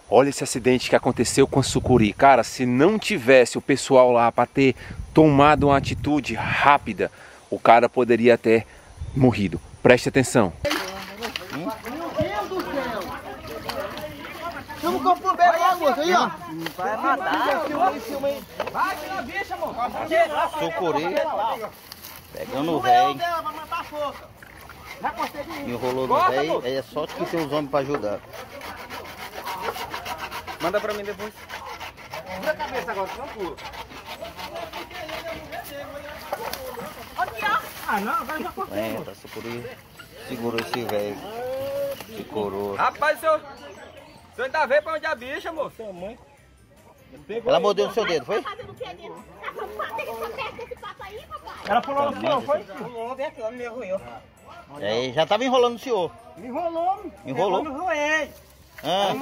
Olha esse acidente que aconteceu com a sucuri. Cara, se não tivesse o pessoal lá para ter tomado uma atitude rápida, o cara poderia ter morrido. Preste atenção. Meu Deus do céu! Vamos comprar bem lá, moço, aí, ó. Vai matar. Vai, tira a bicha, moço. Sucuri. Pegando o velho. Vai matar a força. Já consegui. Enrolou no velho. É sorte que tem os homens para ajudar. Manda pra mim depois. Vira a cabeça agora, não pula. Ah, não, agora já cortei. Entra, Sucuri. Segurou esse velho. Se coroa. Rapaz, o senhor ainda veio pra onde a bicha, moço? Sua mãe. Ela mordeu no seu dedo, foi? Ela pulou no senhor, foi? Pulou, vem aqui, ela me arruinou. É, já tava enrolando o senhor. Me enrolou. Enrolou? Me enrolei. Ah,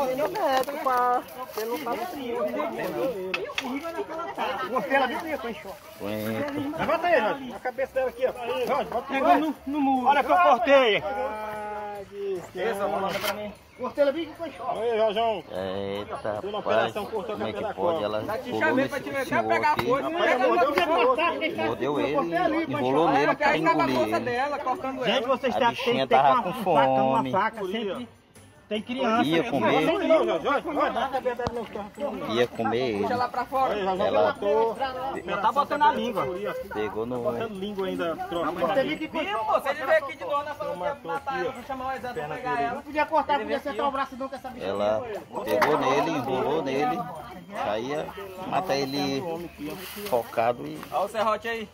Gostei, ela viu isso, enxó. entra. Levanta aí, Jorge. A cabeça dela aqui, ó. Jorge, bota pegando no muro. Olha que eu cortei. Manda pra mim. Cortei ela bem que enxó. Aí, Jorjão. Eita, rapaz. Como é que pode? Ela Tá te pulou chamando pra te nesse ver, senhor pegar a aqui. força. Mordeu ele, enrolou nele pra Aí tava a engolir força ele. dela, cortando Gente, ela. vocês A têm bichinha que ter tava uma com faca, uma fome. faca, sempre tem criança. Ia comer. Ia comer ele. Puxa lá pra fora. Ela Já tá botando a língua. pegou no... Língua ainda. Viu, moço? Ele veio aqui de novo, nós falamos que ia matar ela, vou chamar o exército pra pegar ela. Não podia cortar, podia acertar o braço não com essa bicha. Ela pegou nele, enrolou nele. Saía, mata ele focado e... Olha o serrote aí.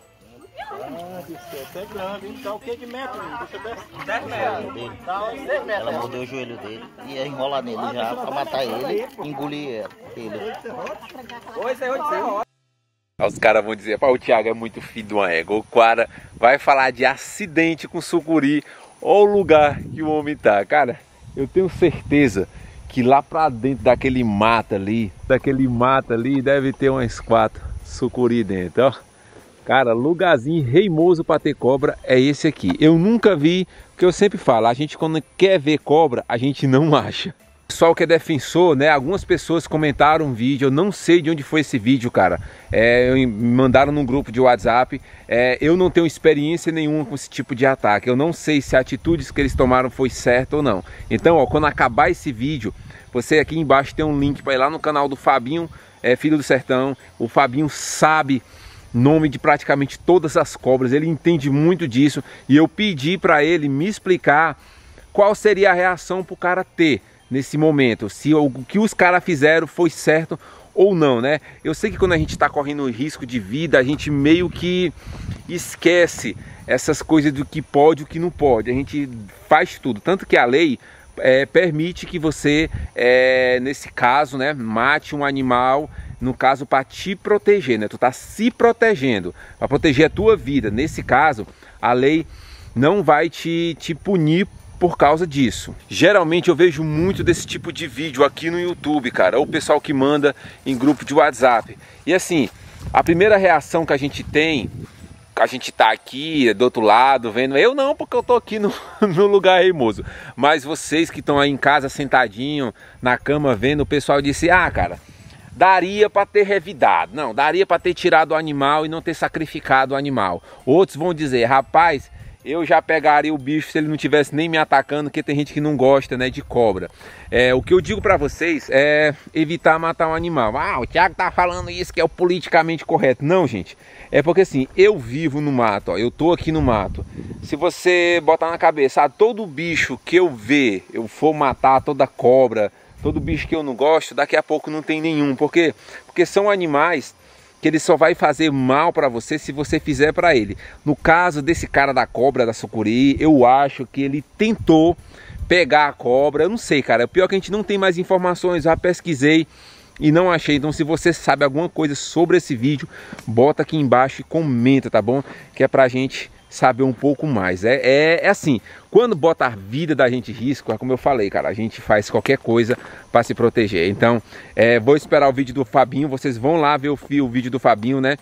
Isso é grande, hein? Tá o que de metro? Deixa eu ver. 10 metros. dele. Tá 6 metros. Ela mordeu o joelho dele e ia enrolar nele já pra matar ele, engolir ele. Oi, serrote. Os caras vão dizer, pá, o Thiago é muito filho de uma égua. O cara vai falar de acidente com sucuri. Olha o lugar que o homem tá. Cara, eu tenho certeza que lá pra dentro daquele mata ali, deve ter umas 4 sucuri dentro, ó. Cara, lugarzinho reimoso para ter cobra é esse aqui. Eu nunca vi, porque eu sempre falo, a gente quando quer ver cobra, a gente não acha. Pessoal que é defensor, né? Algumas pessoas comentaram um vídeo, eu não sei de onde foi esse vídeo, cara. Me mandaram num grupo de WhatsApp. Eu não tenho experiência nenhuma com esse tipo de ataque. Eu não sei se a atitude que eles tomaram foi certa ou não. Então, ó, quando acabar esse vídeo, você aqui embaixo tem um link para ir lá no canal do Fabinho, Filho do Sertão. O Fabinho sabe nome de praticamente todas as cobras, ele entende muito disso. E eu pedi para ele me explicar qual seria a reação para o cara ter nesse momento, se o que os caras fizeram foi certo ou não, né? Eu sei que quando a gente está correndo risco de vida, a gente meio que esquece essas coisas do que pode e o que não pode. A gente faz tudo, tanto que a lei permite que você, nesse caso, né, mate um animal, no caso para te proteger, né? Tu tá se protegendo, para proteger a tua vida. Nesse caso, a lei não vai te punir por causa disso. Geralmente eu vejo muito desse tipo de vídeo aqui no YouTube, cara, ou o pessoal que manda em grupo de WhatsApp. E assim, a primeira reação que a gente tem, a gente tá aqui do outro lado vendo, eu não, porque eu tô aqui no lugar reimoso, mas vocês que estão aí em casa sentadinho na cama vendo, o pessoal disse, ah, cara, daria para ter revidado, não, daria para ter tirado o animal e não ter sacrificado o animal. Outros vão dizer, rapaz, eu já pegaria o bicho se ele não tivesse nem me atacando, porque tem gente que não gosta, né, de cobra. O que eu digo para vocês é evitar matar um animal. Ah, o Thiago tá falando isso que é o politicamente correto. Não, gente, é porque assim, eu vivo no mato, ó, eu tô aqui no mato. Se você botar na cabeça, todo bicho que eu ver, eu for matar, toda cobra, todo bicho que eu não gosto, daqui a pouco não tem nenhum. Por quê? Porque são animais que ele só vai fazer mal para você se você fizer para ele. No caso desse cara da cobra, da sucuri, eu acho que ele tentou pegar a cobra. Eu não sei, cara. O pior é que a gente não tem mais informações. Já pesquisei e não achei. Então, se você sabe alguma coisa sobre esse vídeo, bota aqui embaixo e comenta, tá bom? Que é pra gente saber um pouco mais. É assim, quando bota a vida da gente em risco, é como eu falei, cara, a gente faz qualquer coisa para se proteger. Então, vou esperar o vídeo do Fabinho, vocês vão lá ver o vídeo do Fabinho, né?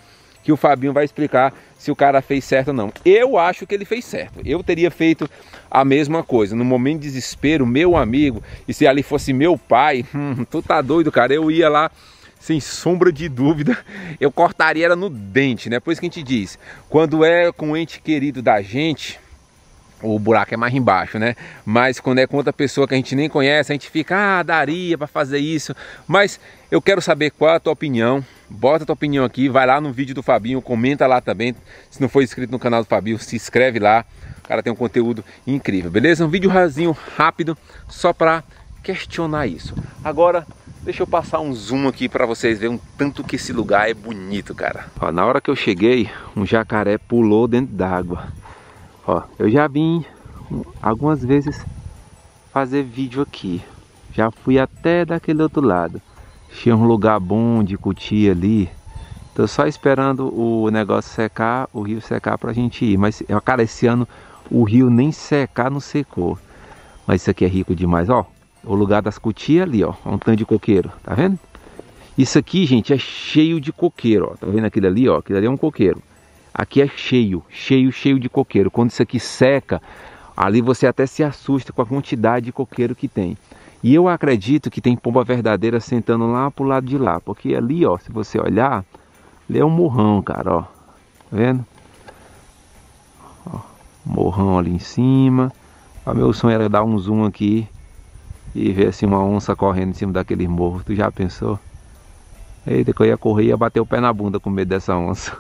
que o Fabinho vai explicar se o cara fez certo ou não. Eu acho que ele fez certo. Eu teria feito a mesma coisa. No momento de desespero, meu amigo, e se ali fosse meu pai, tu tá doido, cara? Eu ia lá, sem sombra de dúvida, eu cortaria ela no dente, né? Por isso que a gente diz, quando é com um ente querido da gente, o buraco é mais embaixo, né? Mas quando é com outra pessoa que a gente nem conhece, a gente fica, daria para fazer isso. Mas eu quero saber qual é a tua opinião. Bota a tua opinião aqui, vai lá no vídeo do Fabinho, comenta lá também. Se não for inscrito no canal do Fabinho, se inscreve lá. O cara tem um conteúdo incrível, beleza? Um vídeo rasinho, rápido, só para questionar isso. Agora, deixa eu passar um zoom aqui para vocês verem um tanto que esse lugar é bonito, cara. Ó, na hora que eu cheguei, um jacaré pulou dentro d'água. Ó, eu já vim algumas vezes fazer vídeo aqui. Já fui até daquele outro lado. Tinha um lugar bom de curtir ali. Tô só esperando o negócio secar, o rio secar pra gente ir. Mas, cara, esse ano o rio nem secar, não secou. Mas isso aqui é rico demais, ó. O lugar das cutias ali, ó. Um tanto de coqueiro, tá vendo? Isso aqui, gente, é cheio de coqueiro, ó. Tá vendo aquilo ali, ó? Aquilo ali é um coqueiro. Aqui é cheio de coqueiro. Quando isso aqui seca, ali você até se assusta com a quantidade de coqueiro que tem. E eu acredito que tem pomba verdadeira sentando lá pro lado de lá. Porque ali, ó, se você olhar, ali é um morrão, cara, ó. Tá vendo? Ó, morrão ali em cima. O meu sonho era dar um zoom aqui e ver assim uma onça correndo em cima daquele morro. Tu já pensou? Eita, que eu ia correr e ia bater o pé na bunda com medo dessa onça.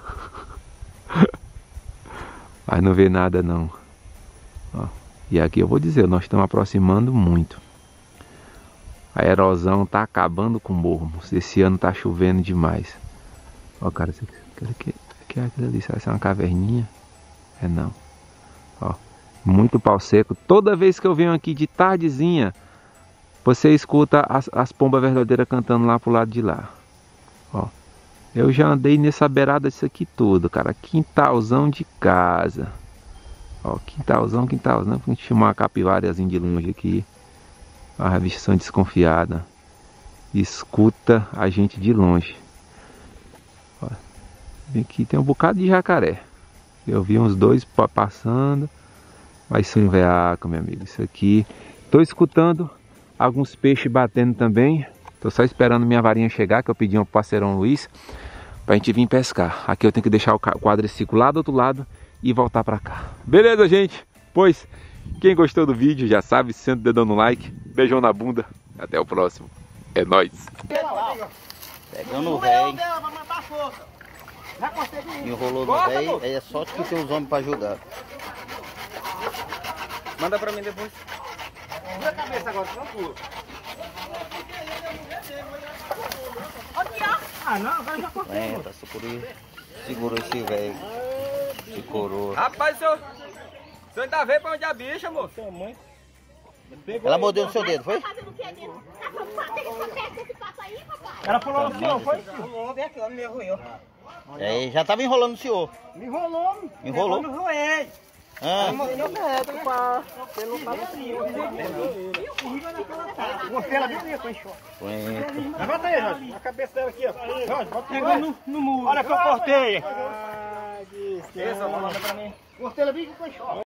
Mas não vê nada não. Ó, e aqui eu vou dizer, nós estamos aproximando muito. A erosão tá acabando com o morro. Esse ano tá chovendo demais. Ó, cara, isso aqui é aquilo ali. Será que é uma caverninha? É não. Ó, muito pau seco. Toda vez que eu venho aqui de tardezinha, você escuta as pombas verdadeiras cantando lá pro lado de lá. Ó, eu já andei nessa beirada disso aqui tudo, cara. Quintalzão de casa. Ó, quintalzão. Pra gente chamar uma capivarazinha de longe aqui. A revisão desconfiada. Escuta a gente de longe. Ó, aqui tem um bocado de jacaré. Eu vi uns dois passando. Mas isso não é veaco, meu amigo. Isso aqui. Tô escutando alguns peixes batendo também. Tô só esperando minha varinha chegar, que eu pedi ao parceirão Luiz pra gente vir pescar. Aqui eu tenho que deixar o quadriciclo lá do outro lado e voltar pra cá. Beleza, gente? Pois, quem gostou do vídeo já sabe, senta o dedão no like. Beijão na bunda. Até o próximo. É nóis. Pegando o velho. Enrolou no velho. É sorte que tem os homens pra ajudar. Manda pra mim depois. Vira a cabeça agora, tranquilo. Ah, não, agora já cortei. Tá sucuri. Segurou esse velho. De coroa. Rapaz, o senhor ainda veio pra onde a bicha, moço? Ela mordeu no seu dedo, foi? Ela falou no senhor, foi? Vem aqui, me arruiou. É, já tava enrolando o senhor. Me enrolou. Enrolou? Me enrolei. Ah, Gostei, ela bem ali, com enxó. aguenta. Levanta aí, Jorge. A cabeça dela aqui, ó. Jorge, bota pegando no muro. Olha que eu cortei. Essa, manda pra mim. Cortei ela bem com enxó.